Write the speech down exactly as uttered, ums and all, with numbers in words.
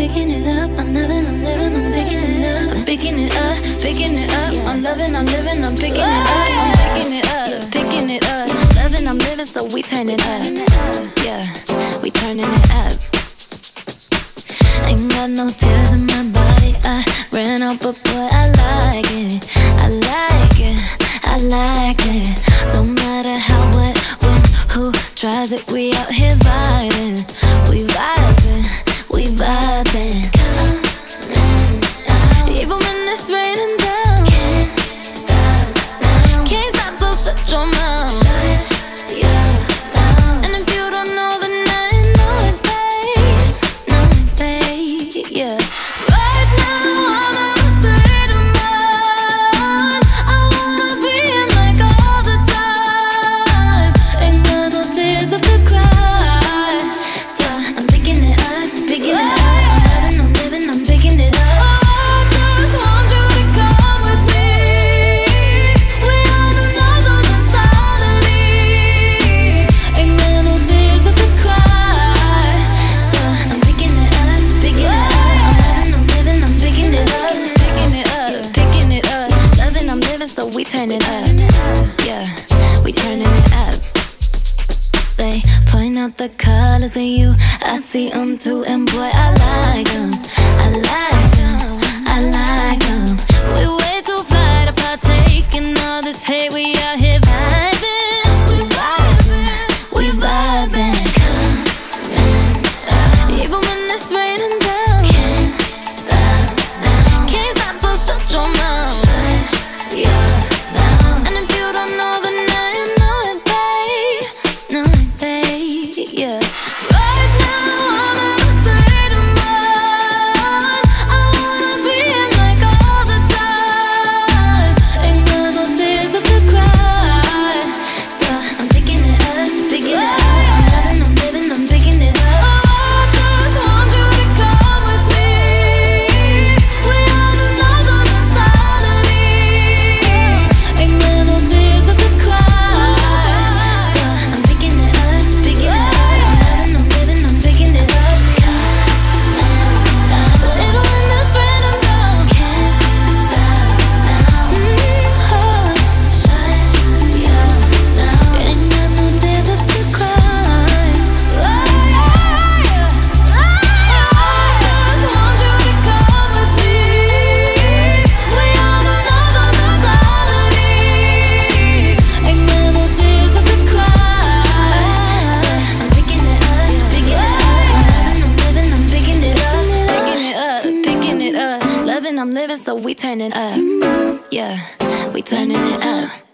picking it up. I'm loving, I'm living, I'm picking it up. I'm picking it up, picking it up. I'm loving, I'm living, I'm picking it up. I'm picking it up, picking it up. Loving, I'm living, so we turn it up. Yeah, we turning it up. Ain't got no tears in my body. I ran out, but boy, I like it. I like it, I like it. Don't matter how, what, when, who tries it. We out here vibing, we vibing, we vibing. Even when it's raining down, can't stop now. Can't stop, so shut your mouth. Shut your mouth. And if you don't know, then I know it, babe. Know it, babe, yeah. Right now I'm in a state of mind. I wanna be in like all the time. Ain't got no tears left to cry. So I'm picking it up, picking it up. I'm loving, I'm living, I'm picking it up. So we turn it up, yeah, we turning it up. They point out the colors in you, I see them too, and boy, I like them, I like them, I like them. We way too fly to partake in all this hate, we out here vibing, we vibing, we vibing. Even when it's raining down, can't stop now. Can't stop, so shut your mouth. Shut your I'm living, so we turning up, yeah, we turning it up.